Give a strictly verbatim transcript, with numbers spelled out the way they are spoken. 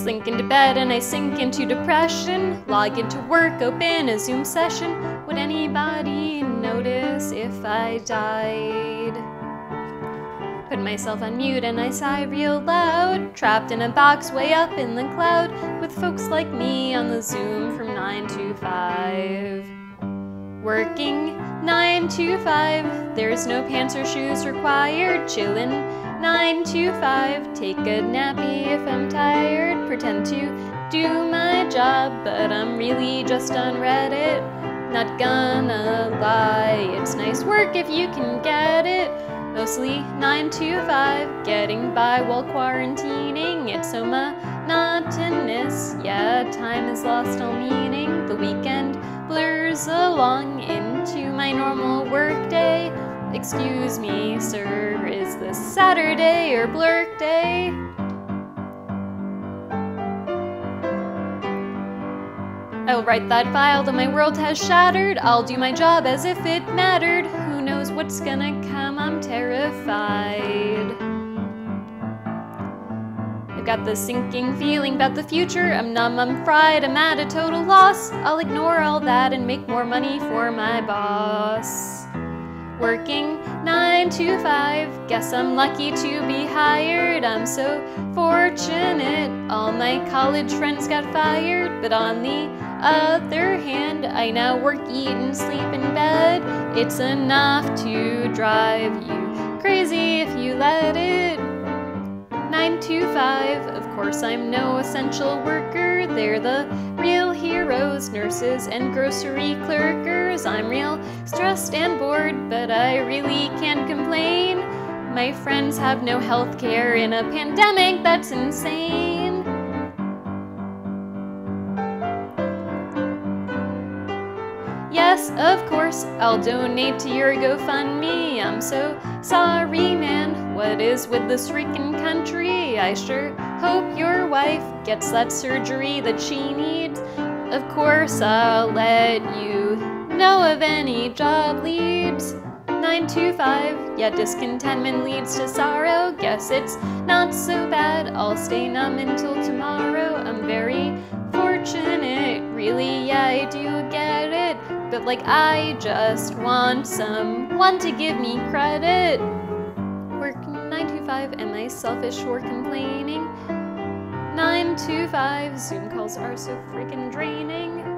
Slink into bed and I sink into depression. Log into work, open a Zoom session. Would anybody notice if I died? Put myself on mute and I sigh real loud. Trapped in a box way up in the cloud, with folks like me on the Zoom from nine to five. Working nine to five, there's no pants or shoes required. Chillin' nine to five, take a nappy if I'm tired. Pretend to do my job, but I'm really just on Reddit. Not gonna lie, it's nice work if you can get it. Mostly nine to five, getting by while quarantining. It's so monotonous, yeah, time is lost all meaning. The weekend blurs along into my normal workday. Excuse me, sir, is this Saturday or Blurk Day? I'll write that file that my world has shattered. I'll do my job as if it mattered. Who knows what's gonna come? I'm terrified. I've got this sinking feeling about the future. I'm numb, I'm fried, I'm at a total loss. I'll ignore all that and make more money for my boss. Working nine to five, guess I'm lucky to be hired. I'm so fortunate, all my college friends got fired. But on the other hand, I now work, eat, and sleep in bed. It's enough to drive you crazy if you let it. Nine to five, of course I'm no essential worker. They're the real heroes, nurses and grocery clerkers. I'm real stressed and bored, but I really can't complain. My friends have no health care in a pandemic, that's insane. Yes, of course, I'll donate to your GoFundMe. I'm so sorry, man. What is with this freaking country? I sure hope your wife gets that surgery that she needs. Of course, I'll let you know of any job leads. Nine to five, yeah, discontentment leads to sorrow. Guess it's not so bad, I'll stay numb until tomorrow. I'm very fortunate, really, yeah, I do get it. But like, I just want someone to give me credit. Working nine to five, am I selfish for complaining? Nine to five, Zoom calls are so freaking draining.